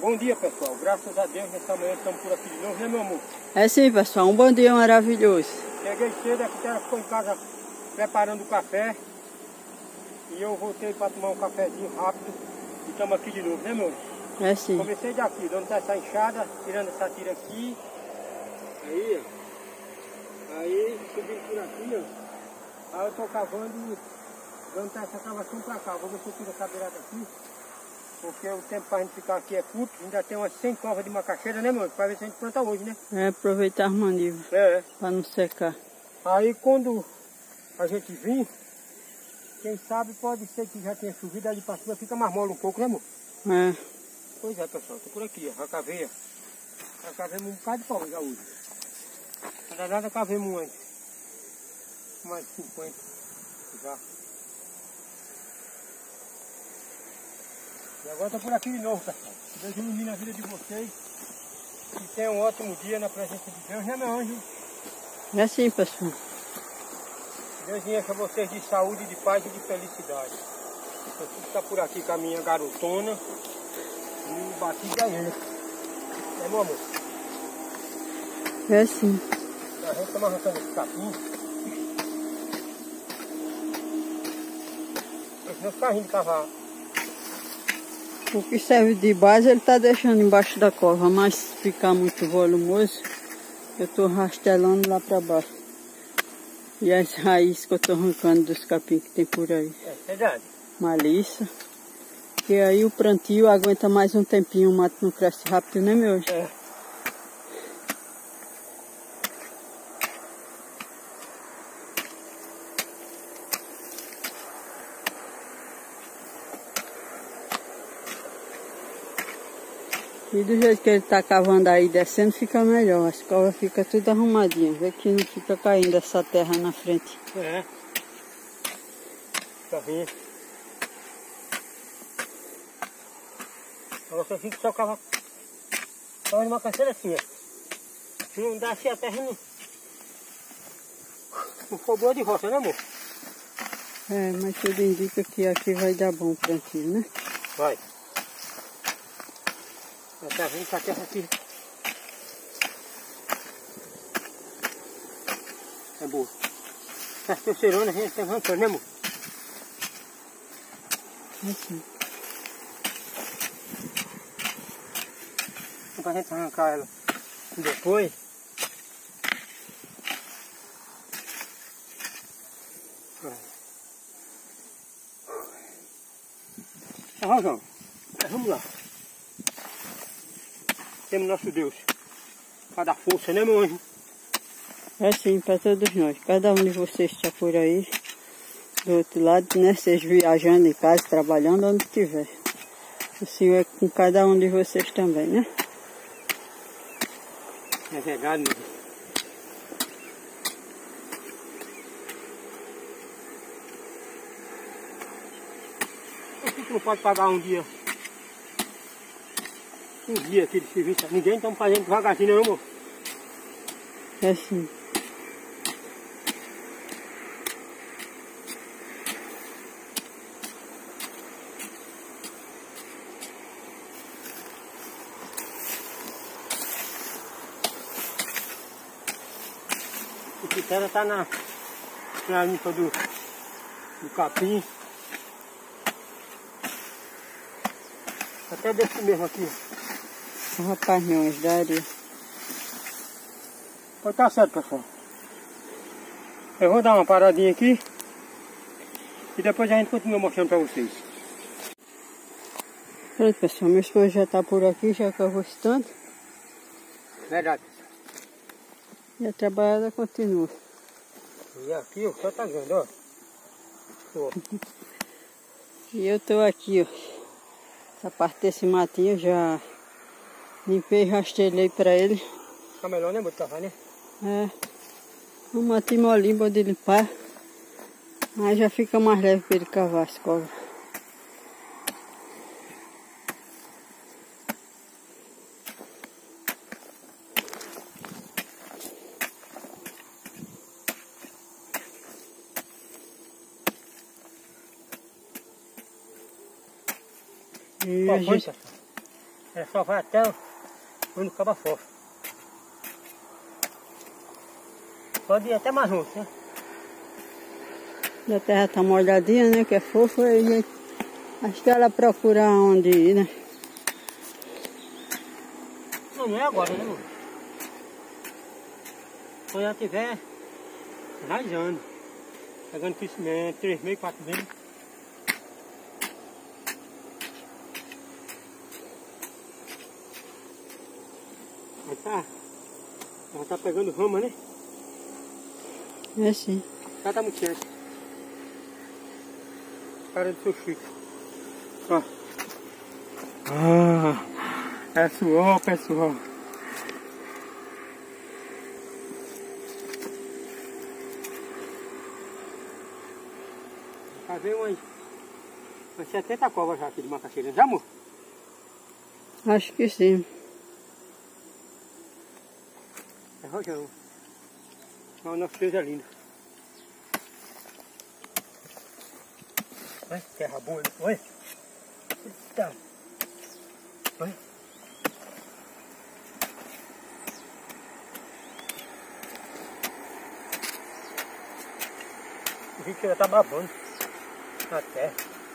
Bom dia, pessoal. Graças a Deus, nessa manhã estamos por aqui de novo, né, meu amor? É sim, pessoal. Um bom dia maravilhoso. Cheguei cedo, aqui ela ficou em casa preparando o café. E eu voltei para tomar um cafezinho rápido. E estamos aqui de novo, né, meu? É sim. Comecei daqui, de onde está essa enxada, tirando essa tira aqui. Aí, ó. Aí, subindo por aqui, ó. Aí eu tô cavando, dando essa cavação para cá. Vou ver se eu tiro essa beirada aqui. Porque o tempo para a gente ficar aqui é curto. Ainda tem umas 100 covas de macaxeira, né, mano? Para ver se a gente planta hoje, né? É, aproveitar as manivas. É. Para não secar. Aí quando a gente vir, quem sabe pode ser que já tenha chovido, aí para cima fica mais mole um pouco, né, amor? É. Pois é, pessoal. Tô por aqui, ó. Já cavei, ó. Já cavemos um bocado de pau já hoje. Nada, nada cavemos antes. Mais 50 já. E agora tô por aqui de novo, pessoal. Deus ilumine a vida de vocês. E tenham um ótimo dia na presença de Deus, né, meu anjo? É sim, pessoal. Deus encha vocês de saúde, de paz e de felicidade. Eu fico tá por aqui com a minha garotona e o batido da ele. É, meu amor? É sim. A gente tá arrancando esse capim. Os meus carrinhos de cavalo. O que serve de base ele tá deixando embaixo da cova, mas se ficar muito volumoso, eu tô rastelando lá para baixo. E as raízes que eu tô arrancando dos capim que tem por aí. É verdade. Malícia. E aí o plantio aguenta mais um tempinho, o mato não cresce rápido, né, meu? É. E do jeito que ele tá cavando aí, descendo, fica melhor. As covas ficam tudo arrumadinhas. Vê que não fica caindo essa terra na frente. É. Tá vendo? Agora você fica só cava de macaxeira assim, ó. Se não dá assim a terra não for boa de roça, né, amor? É, mas tudo indica que aqui vai dar bom o plantio, né? Vai. Tá vendo que a terra aqui é boa. Essa terceirona a gente tá arrancando, né, amor? Assim. Pra gente arrancar ela depois. Arrasão. Vamos lá. Temos nosso Deus para dar força, né, meu anjo? É sim, para todos nós. Cada um de vocês está por aí, do outro lado, né? Seja viajando em casa, trabalhando, onde estiver. O Senhor é com cada um de vocês também, né? É verdade, meu Deus. Por que não pode pagar um dia aqui de serviço? Ninguém está fazendo devagarzinho, não, amor? É sim. Esse terra tá na limpa do capim. Até desse mesmo aqui. Raparrões da areia. Pode estar certo, pessoal. Eu vou dar uma paradinha aqui e depois a gente continua mostrando para vocês. Pronto, pessoal, meu esposo já está por aqui, já cavou esse tanto. Verdade. E a trabalhada continua. E aqui o céu tá grande, ó. E eu tô aqui, ó. Essa parte desse matinho já limpei e rastelei para ele. Fica melhor, né, muito cavalo, né? É. Um matinho molinho, bom de limpar. Aí já fica mais leve para ele cavar as covas. E a gente... Ela só vai até onde acaba fora. Pode ir até mais longe, né? A terra tá molhadinha, né? Que é fofa. Aí acho que ela procura onde ir, né? Não é agora, né, amor? Quando ela estiver rajando, pegando crescimento, 3 meses, 4 meses. Aí tá, ela tá pegando rama, né? É sim. Ela tá muito certo. Cara do seu Chico. Ó. Ah, é suor, pessoal. Fazer umas 70 covas já aqui de macaxeira, já, amor? Acho que sim. É rojão. Olha o nosso Deus é lindo. Olha, terra boa, olha. Eita. Olha. O rio já tá babando na terra.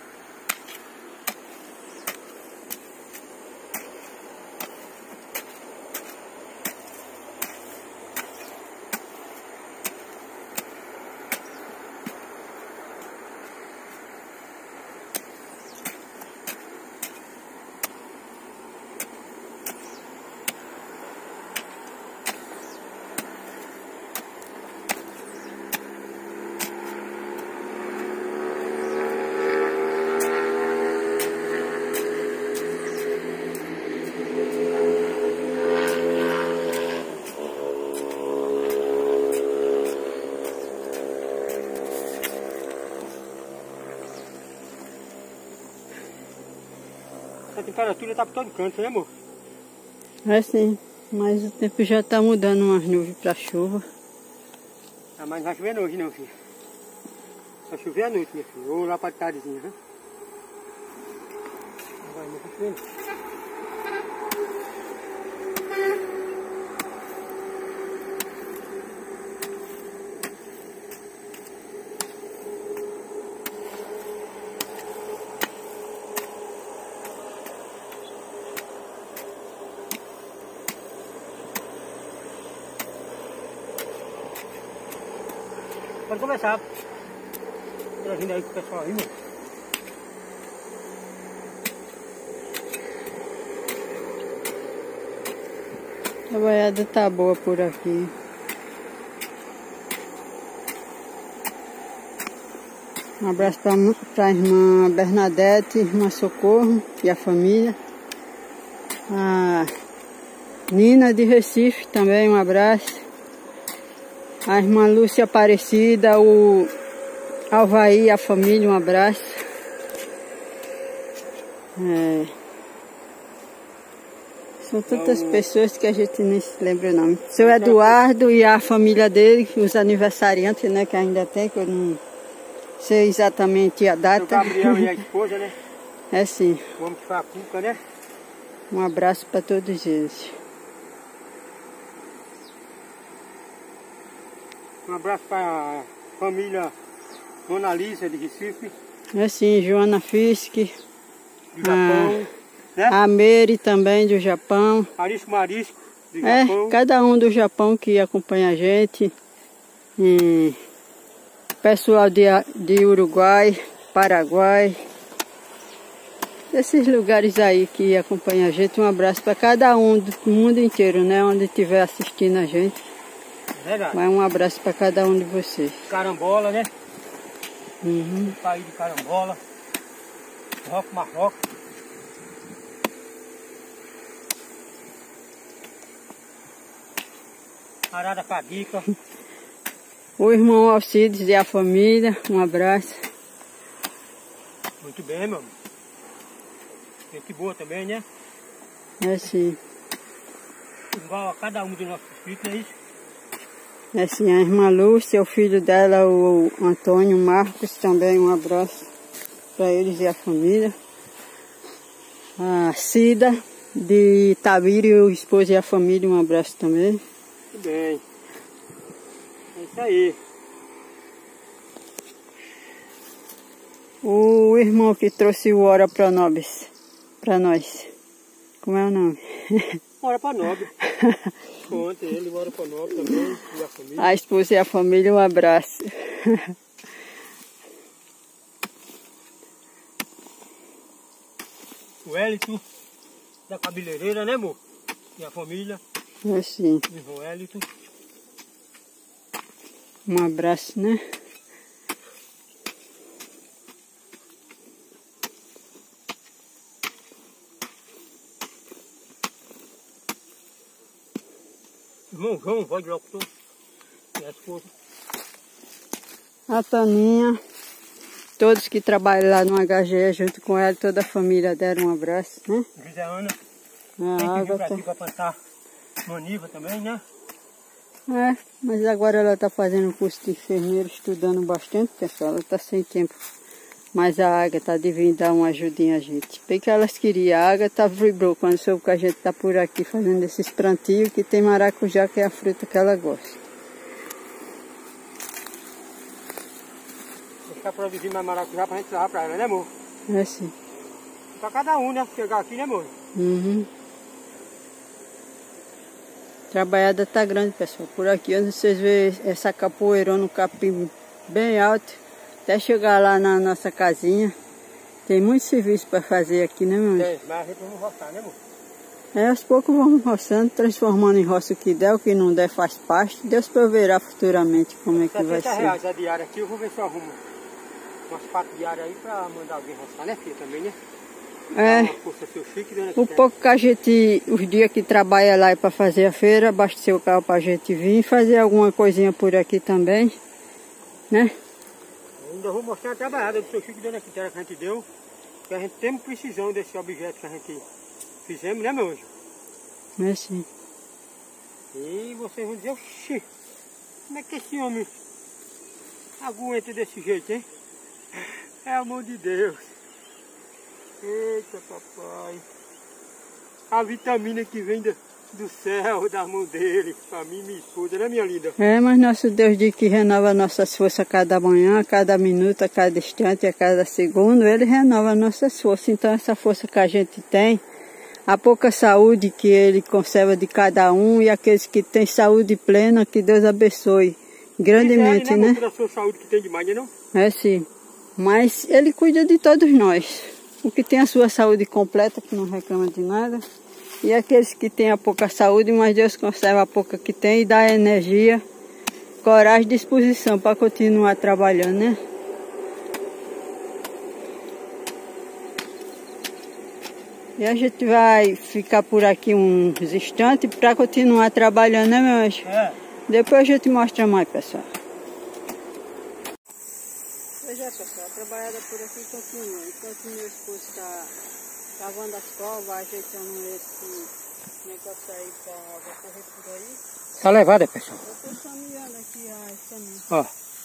A temperatura tá por todo canto, né, amor? É sim. Mas o tempo já tá mudando umas nuvens pra chuva. Ah, mas não vai chover hoje não, filho. Só chover à noite, minha filha. Ou lá pra tardezinha, né? Não vai, não vai chover. Pode começar. Tô vindo aí com o pessoal aí, mano. A boiada tá boa por aqui. Um abraço pra irmã Bernadette, irmã Socorro e a família. A Nina de Recife também, um abraço. A irmã Lúcia Aparecida, o Alvaí, a família, um abraço. São tantas pessoas que a gente nem se lembra o nome. Seu Eduardo e a família dele, os aniversariantes, né, que ainda tem, que eu não sei exatamente a data. O Gabriel e a esposa, né? É sim. O homem que faz a cuca, né? Um abraço para todos eles. Um abraço para a família Dona Lícia de Recife. É sim, Joana Fisk. Do Japão, né? A Mary também do Japão. Arisco Marisco do Japão. Cada um do Japão que acompanha a gente. E pessoal de Uruguai, Paraguai. Esses lugares aí que acompanham a gente. Um abraço para cada um do mundo inteiro, né? Onde estiver assistindo a gente. Verdade. Mas um abraço para cada um de vocês. Carambola, né? Uhum. País de Carambola. Marrocos. Arada Caguica. O irmão Alcides e a família, um abraço. Muito bem, meu amor. Gente boa também, né? É sim. Igual a cada um dos nossos inscritos, é isso? É sim, a irmã Lúcia, o filho dela, o Antônio Marcos, também um abraço para eles e a família. A Cida, de Itabira, o esposo e a família, um abraço também. Muito bem. É isso aí. O irmão que trouxe o Ora Pro Nobis pra nós. Como é o nome? Ora Pro Nobis. Conta ele, o Ora Pro Nobis também, e a família. A esposa e a família, um abraço. O Hélito, da cabeleireira, né, amor? E a família. É sim. O irmão Hélito. Um abraço, né? Irmão João, voz de locutor. E a esposa. A Toninha. Todos que trabalham lá no HGE junto com ela, toda a família deram um abraço, né? José Ana. A Tem que vir água pra tá... aqui pra plantar maniva também, né? É, mas agora ela está fazendo o curso de enfermeira, estudando bastante, pessoal. Ela está sem tempo. Mas a Ágata devia dar uma ajudinha a gente. Bem que elas queriam. A Ágata vibrou quando soube que a gente está por aqui fazendo esses plantios, que tem maracujá, que é a fruta que ela gosta. Deixar produzir mais maracujá pra gente levar pra ela, né, amor? É sim. Pra cada um, né? Chegar aqui, né, amor? Uhum. Trabalhada tá grande, pessoal. Por aqui, onde vocês veem essa capoeirona, um capim bem alto, até chegar lá na nossa casinha. Tem muito serviço para fazer aqui, né, meu Tem, mas a gente não vai roçar, né, amor? É, aos poucos vamos roçando, transformando em roça o que der, o que não der faz pasto. Deus proverá futuramente como é que vai ser. R$70 a diária aqui, eu vou ver se eu arrumo umas 4 diárias aí pra mandar alguém roçar, né, filha, também, né? É, Força seu chique, dona o pouco que a gente, os dias que trabalha lá é para fazer a feira, abastecer o carro para a gente vir, fazer alguma coisinha por aqui também, né? Eu ainda vou mostrar a trabalhada do seu chique, dona Quitéria, que a gente deu, que a gente tem precisão desse objeto que a gente fizemos, né, meu anjo? É sim. E vocês vão dizer, oxi, como é que esse homem aguenta desse jeito, hein? É a mão de Deus. Eita, papai. A vitamina que vem do céu, da mão dele, pra mim e minha esposa, né, minha linda? É, mas nosso Deus diz que renova nossas forças a cada manhã, a cada minuto, a cada instante, a cada segundo. Ele renova nossas forças. Então essa força que a gente tem, a pouca saúde que ele conserva de cada um e aqueles que têm saúde plena, que Deus abençoe grandemente, né? Não é a sua saúde que tem demais, não? É sim. Mas ele cuida de todos nós. O que tem a sua saúde completa, que não reclama de nada. E aqueles que têm a pouca saúde, mas Deus conserva a pouca que tem e dá energia, coragem e disposição para continuar trabalhando, né? E a gente vai ficar por aqui uns instantes para continuar trabalhando, né, meu anjo? É. Depois a gente mostra mais, pessoal. Pois é, pessoal, a trabalhada por aqui continua. Enquanto meu esposo está cavando as covas, ajeitando esse negócio aí para água correr por aí. Tá levada, pessoal. Eu estou chameando aqui a caminho. Ó.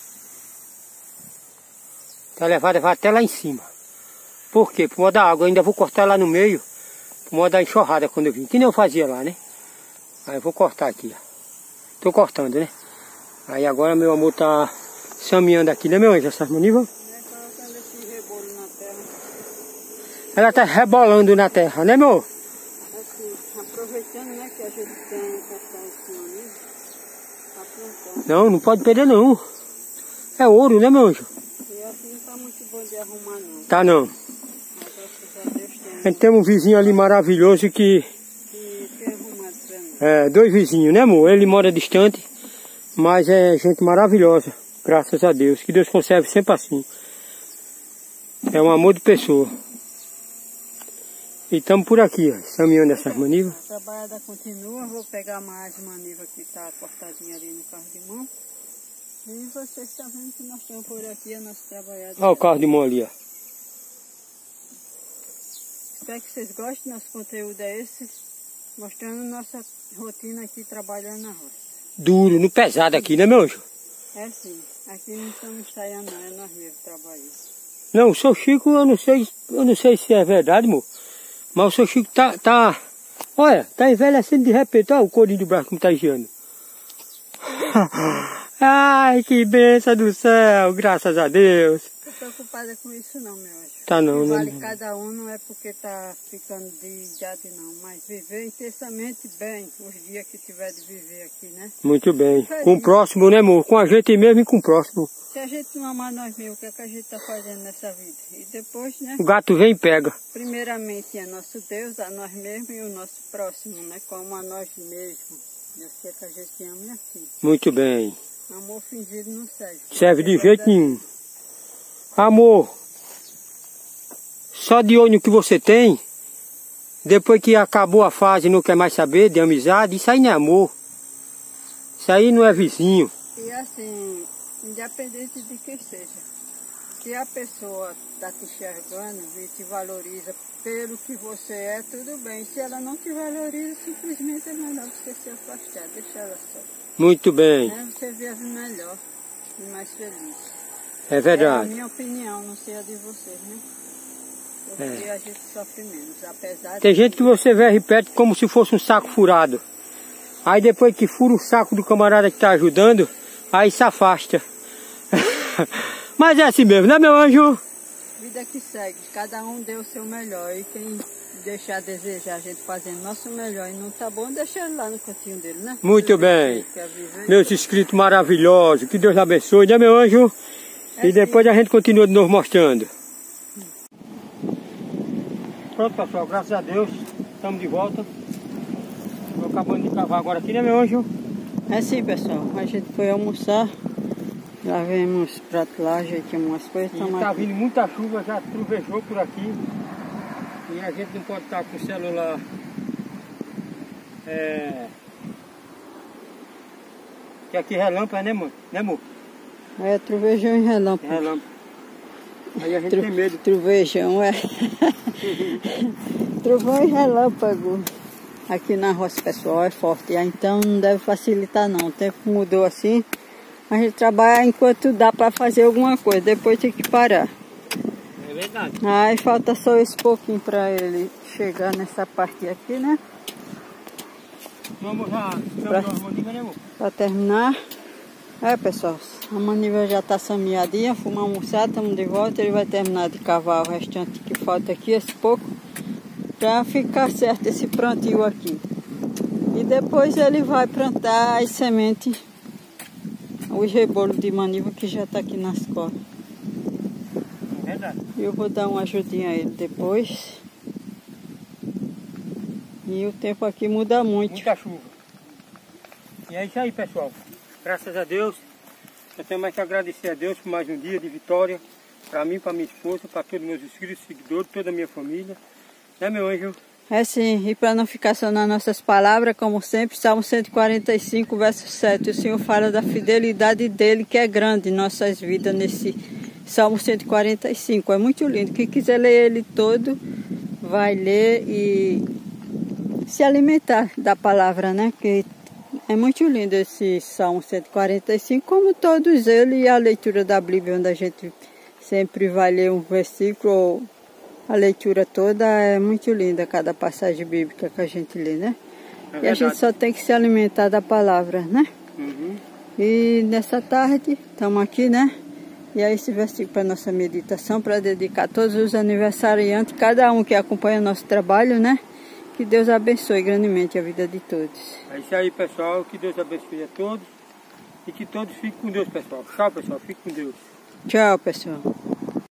Tá levada, vai até lá em cima. Por quê? Por modo da água. Eu ainda vou cortar lá no meio, por modo da enxurrada quando eu vim. Que nem eu fazia lá, né? Aí eu vou cortar aqui, ó. Tô cortando, né? Aí agora meu amor tá chameando aqui, né, meu anjo? Essas manivas. Colocando esse rebolo na terra. Ela tá rebolando na terra, né, meu? Assim, aproveitando, né, que a gente tem um café aqui, tá plantando. Não, não pode perder não. É ouro, né, meu anjo? E assim não tá muito bom de arrumar, não. Tá não. Mas graças a Deus tem. A gente tem um vizinho ali maravilhoso que... Tem arrumado pra mim. É, 2 vizinhos, né, amor? Ele mora distante, mas é gente maravilhosa. Graças a Deus. Que Deus conserve sempre assim. É um amor de pessoa. E estamos por aqui, ó, caminhando essas manivas. A trabalhada continua. Vou pegar mais maniva que está cortadinha ali no carro de mão. E vocês estão vendo que nós estamos por aqui, a nossa trabalhada. Olha o carro de mão ali, ó. Espero que vocês gostem. Nosso conteúdo é esse, mostrando nossa rotina aqui trabalhando na roça. Duro, no pesado aqui, né, meu anjo? É sim. Aqui não estamos ensaiando, não. É nós mesmos trabalhando. Não, o seu Chico, eu não sei se é verdade, amor. Mas o seu Chico tá Olha, tá envelhecendo de repente. Olha o corinho do braço como tá enchendo. Ai, que bênção do céu, graças a Deus. Não tô preocupada com isso não, meu anjo. Tá não, Vale né? cada um, não é porque tá ficando de idade não, mas viver intensamente bem os dias que tiver de viver aqui, né? Muito bem. Com o próximo, né, amor? Com a gente mesmo e com o próximo. Se a gente não amar nós mesmos, o que é que a gente tá fazendo nessa vida? E depois, né? O gato vem e pega. Primeiramente é nosso Deus, a nós mesmos e o nosso próximo, né? Como a nós mesmos. Eu sei que a gente ama assim. Muito bem. Amor fingido não serve. Serve de jeito nenhum. Amor, só de olho no que você tem, depois que acabou a fase e não quer mais saber de amizade, isso aí não é amor. Isso aí não é vizinho. E assim, independente de quem seja, se a pessoa está te enxergando e te valoriza pelo que você é, tudo bem. Se ela não te valoriza, simplesmente é melhor você se afastar, deixar ela só. Muito bem. Né? Você vive melhor e mais feliz. É verdade. É a minha opinião, não sei a de vocês, né? Porque a gente sofre menos, apesar Tem gente que você vê e repete como se fosse um saco furado. Aí depois que fura o saco do camarada que está ajudando, aí se afasta. Mas é assim mesmo, né, meu anjo? Vida que segue, cada um deu o seu melhor. E quem deixar a desejar a gente fazendo nosso melhor e não tá bom, deixa ele lá no cantinho dele, né? Muito bem. Meus inscritos maravilhosos, que Deus abençoe, né, meu anjo? E depois a gente continua de novo mostrando. Pronto, pessoal, graças a Deus, estamos de volta. Estou acabando de cavar agora aqui, né, meu anjo? É sim, pessoal, a gente foi almoçar, lavemos prato lá, ajeitamos umas coisas. Está vindo muita chuva, já trovejou por aqui. E a gente não pode estar com o celular que aqui relâmpago, né, mãe? Né, amor? É, trovejão e relâmpago. Relâmpago. Aí a gente tem medo. Trovejão, é. Trovão e relâmpago. Aqui na roça, pessoal, é forte. Então não deve facilitar não. O tempo mudou assim. A gente trabalha enquanto dá para fazer alguma coisa. Depois tem que parar. É verdade. Aí falta só esse pouquinho para ele chegar nessa parte aqui, né? Vamos já. Para terminar. É, pessoal, a maniva já está sameadinha, fomos almoçar, estamos de volta. Ele vai terminar de cavar o restante que falta aqui, esse pouco, para ficar certo esse plantio aqui. E depois ele vai plantar as sementes, os rebolos de maniva que já está aqui nas colas. É verdade. Eu vou dar uma ajudinha a ele depois. E o tempo aqui muda muito. Muita chuva. E é isso aí, pessoal. Graças a Deus, eu tenho mais que agradecer a Deus por mais um dia de vitória, para mim, para minha esposa, para todos os meus inscritos, seguidores, toda a minha família. Né, meu anjo? É sim, e para não ficar só nas nossas palavras, como sempre, Salmo 145, verso 7, o Senhor fala da fidelidade dele, que é grande em nossas vidas, nesse Salmo 145. É muito lindo. Quem quiser ler ele todo, vai ler e se alimentar da palavra, né? Que é muito lindo esse Salmo 145, como todos eles, e a leitura da Bíblia, onde a gente sempre vai ler um versículo, ou a leitura toda, é muito linda cada passagem bíblica que a gente lê, né? E a gente só tem que se alimentar da palavra, né? Uhum. E nessa tarde, estamos aqui, né? E aí esse versículo para nossa meditação, para dedicar a todos os aniversariantes, cada um que acompanha nosso trabalho, né? Que Deus abençoe grandemente a vida de todos. É isso aí, pessoal. Que Deus abençoe a todos. E que todos fiquem com Deus, pessoal. Tchau, pessoal. Fiquem com Deus. Tchau, pessoal.